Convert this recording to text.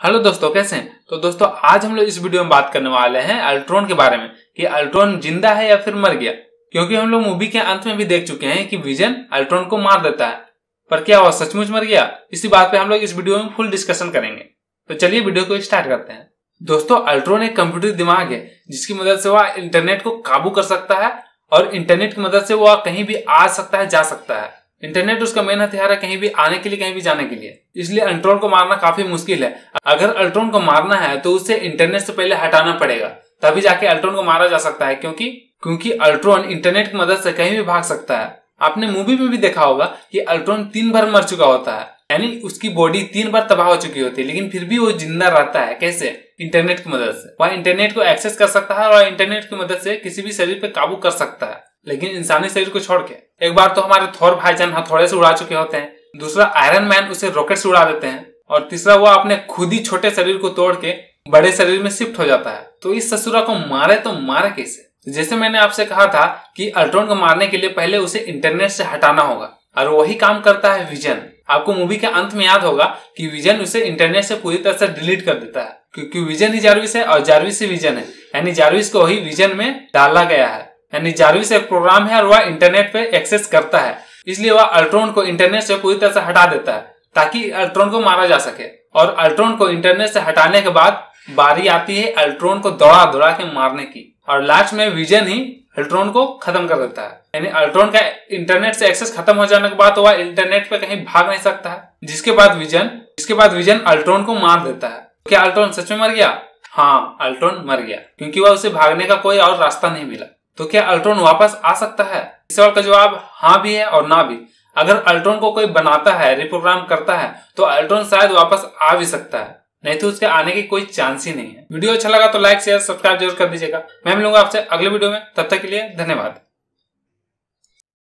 Hello दोस्तों, कैसे हैं? तो दोस्तों आज हम लोग इस वीडियो में बात करने वाले हैं अल्ट्रॉन के बारे में कि अल्ट्रॉन जिंदा है या फिर मर गया। क्योंकि हम लोग मूवी के अंत में भी देख चुके हैं कि विजन अल्ट्रॉन को मार देता है, पर क्या वह सचमुच मर गया? इसी बात पे हम लोग इस वीडियो में फुल डिस्कशन करेंगे। तो चलिए वीडियो को स्टार्ट करते हैं। दोस्तों, अल्ट्रॉन एक कंप्यूटर दिमाग है जिसकी मदद से वह इंटरनेट को काबू कर सकता है और इंटरनेट की मदद से वह कहीं भी आ सकता है, जा सकता है। इंटरनेट उसका मेन हथियार है, कहीं भी आने के लिए, कहीं भी जाने के लिए। इसलिए अल्ट्रॉन को मारना काफी मुश्किल है। अगर अल्ट्रॉन को मारना है तो उसे इंटरनेट से पहले हटाना पड़ेगा, तभी जाके अल्ट्रॉन को मारा जा सकता है। क्योंकि अल्ट्रॉन इंटरनेट की मदद से कहीं भी भाग सकता है। आपने मूवी में भी देखा होगा कि अल्ट्रॉन 3 बार मर चुका होता है, यानी उसकी बॉडी 3 बार तबाह हो चुकी होती है, लेकिन फिर भी वो जिंदा रहता है। कैसे? इंटरनेट की मदद से। वह इंटरनेट को एक्सेस कर सकता है और इंटरनेट की मदद से किसी भी शरीर पे काबू कर सकता है, लेकिन इंसानी शरीर को छोड़ के। एक बार तो हमारे थॉर भाईजान हथौड़े से उड़ा चुके होते हैं, दूसरा आयरन मैन उसे रॉकेट से उड़ा देते हैं, और तीसरा वो अपने खुद ही छोटे शरीर को तोड़ के बड़े शरीर में शिफ्ट हो जाता है। तो इस ससुरा को मारे तो मारे कैसे? जैसे मैंने आपसे कहा था कि अल्ट्रॉन को मारने के लिए पहले उसे इंटरनेट से हटाना होगा, और वही काम करता है विजन। आपको मूवी के अंत में याद होगा कि विजन उसे इंटरनेट से पूरी तरह से डिलीट कर देता है, क्योंकि विजन ही जारविस है और जारविस ही विजन है, यानी जारविस को ही विजन में डाला गया है। यानी जारविस एक प्रोग्राम है और वह इंटरनेट पे एक्सेस करता है, इसलिए वह अल्ट्रॉन को इंटरनेट से पूरी तरह से हटा देता है ताकि अल्ट्रॉन को मारा जा सके। और अल्ट्रॉन को इंटरनेट से हटाने के बाद बारी आती है अल्ट्रॉन को दौड़ा दौड़ा के मारने की, और लास्ट में विजन ही अल्ट्रॉन को खत्म कर देता है। यानी अल्ट्रॉन का इंटरनेट से एक्सेस खत्म हो जाने के बाद वह इंटरनेट पे कहीं भाग नहीं सकता है, जिसके बाद विजन अल्ट्रॉन को मार देता है। क्या अल्ट्रॉन सच में मर गया? हाँ, अल्ट्रॉन मर गया, क्योंकि वह उसे भागने का कोई और रास्ता नहीं मिला। तो क्या अल्ट्रॉन वापस आ सकता है? इस सवाल का जवाब हाँ भी है और ना भी। अगर अल्ट्रॉन को कोई बनाता है, रिप्रोग्राम करता है, तो अल्ट्रॉन शायद वापस आ भी सकता है, नहीं तो उसके आने की कोई चांस ही नहीं है। वीडियो अच्छा लगा तो लाइक शेयर सब्सक्राइब जरूर कर दीजिएगा। मैं मिलूंगा आपसे अगले वीडियो में, तब तक के लिए धन्यवाद।